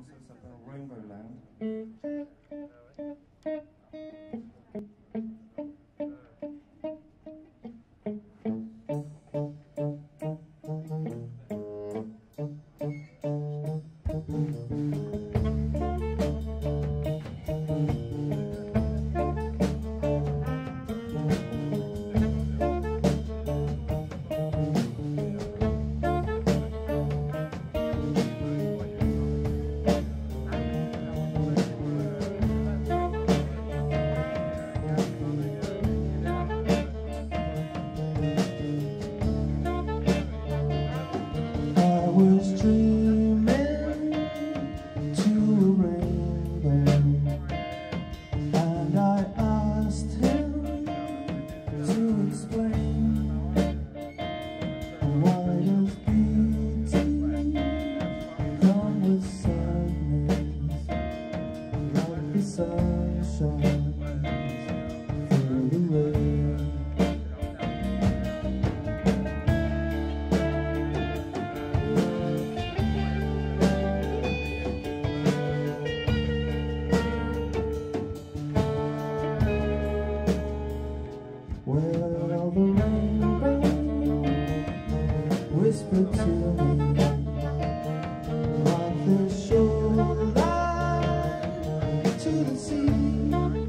morceau s'appelle Rainbow Land. I was dreaming to a rainbow, and I asked him to explain, why does beauty come with sadness, like the sunshine through the rain? Well, the rainbow whispered to me like the shoreline to the sea,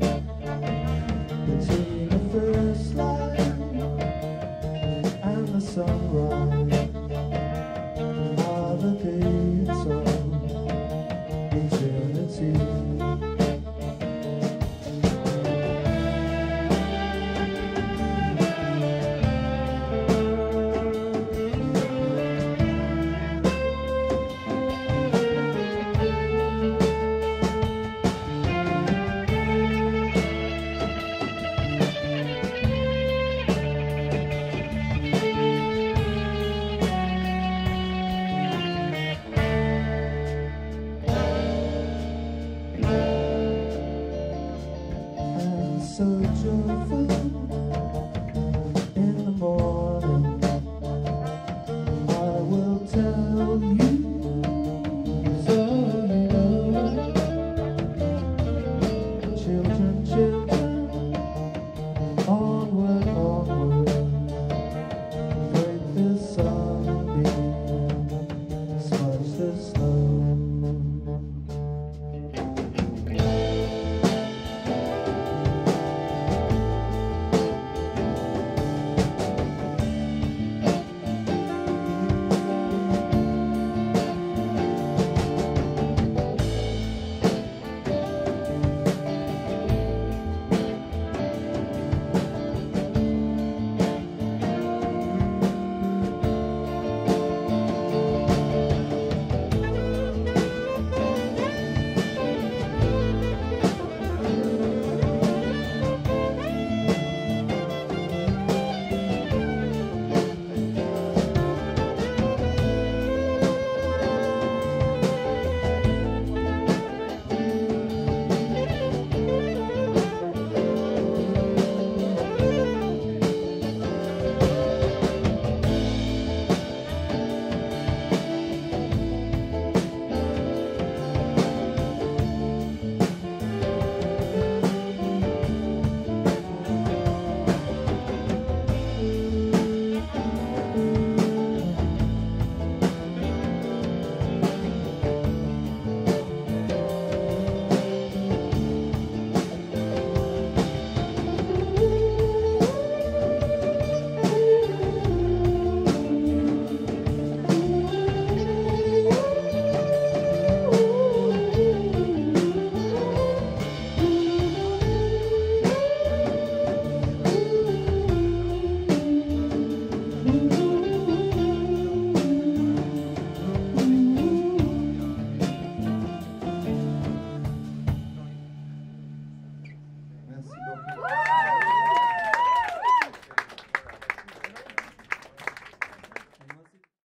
between the first light and the sunrise are the gates of eternity. So joyful